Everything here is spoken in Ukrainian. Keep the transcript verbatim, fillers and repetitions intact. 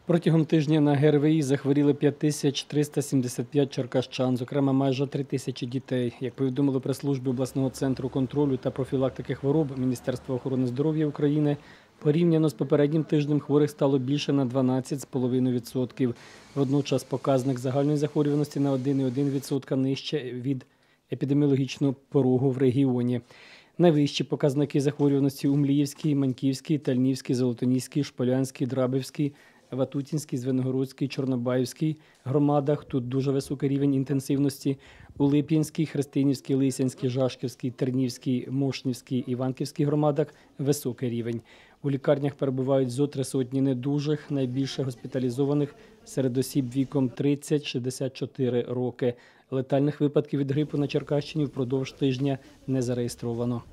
Протягом тижня на ГРВІ захворіли п'ять тисяч триста сімдесят п'ять черкащан, зокрема майже три тисячі дітей. Як повідомили прес-служби обласного центру контролю та профілактики хвороб Міністерства охорони здоров'я України, порівняно з попереднім тижнем хворих стало більше на дванадцять цілих п'ять десятих відсотка. Водночас показник загальної захворюваності на один цілих одна десята відсотка нижче від епідеміологічного порогу в регіоні. Найвищі показники захворюваності у Мліївській, Маньківській, Тальнівській, Золотоніській, Шполянській, Драбівській, Ватутінській, Звенигородській, Чорнобаївській громадах. Тут дуже високий рівень інтенсивності. У Лип'янській, Христинівській, Лисянській, Жашківській, Тернівській, Мошнівській, Іванківській громадах високий рівень. У лікарнях перебувають зо три сотні недужих, найбільше госпіталізованих серед осіб віком тридцять - шістдесят чотири роки. Летальних випадків від грипу на Черкащині впродовж тижня не зареєстровано.